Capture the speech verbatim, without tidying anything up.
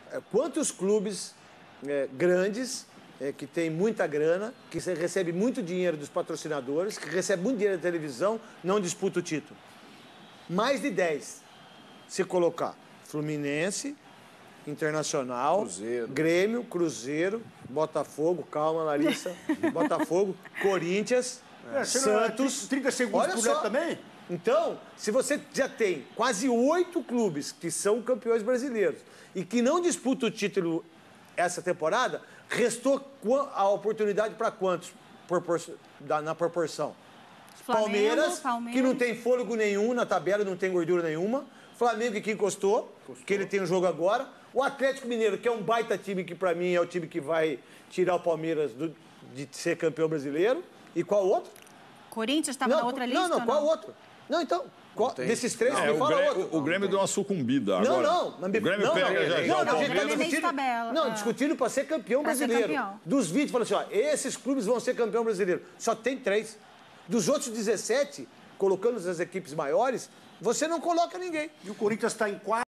quantos clubes é, grandes, é, que tem muita grana, que recebe muito dinheiro dos patrocinadores, que recebe muito dinheiro da televisão, não disputa o título? Mais de dez. Se colocar Fluminense, Internacional, Cruzeiro. Grêmio, Cruzeiro, Botafogo, calma, Larissa, Botafogo, Corinthians, é, Santos... trinta segundos olha por só. dentro também? Então, se você já tem quase oito clubes que são campeões brasileiros e que não disputam o título essa temporada, restou a oportunidade para quantos na proporção? Flamengo, Palmeiras, Palmeiras, que não tem fôlego nenhum na tabela, não tem gordura nenhuma. Flamengo, que encostou, encostou, que ele tem um jogo agora. O Atlético Mineiro, que é um baita time, que para mim é o time que vai tirar o Palmeiras do, de ser campeão brasileiro. E qual outro? Corinthians estava na outra lista? Não, não, qual não? outro? Não, então, qual, desses três, não, me é, fala o Grêmio, outro. O Grêmio deu uma sucumbida agora. Não, não. O Grêmio não, pega não, já, não, já não, o a gente tá Palmeiras. discutindo, tabela, não, é. discutindo para ser campeão pra brasileiro. Ser campeão. Dos vinte, falando assim, ó, esses clubes vão ser campeão brasileiro. Só tem três. Dos outros dezessete, colocando as equipes maiores, você não coloca ninguém. E o Corinthians está em quatro.